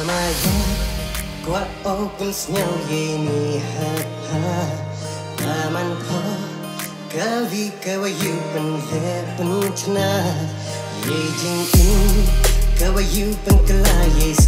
Maia, qua open nhau ye ni ha aman ko kavi kawayu pen le pen chna ye jing in kawayu pen kala ye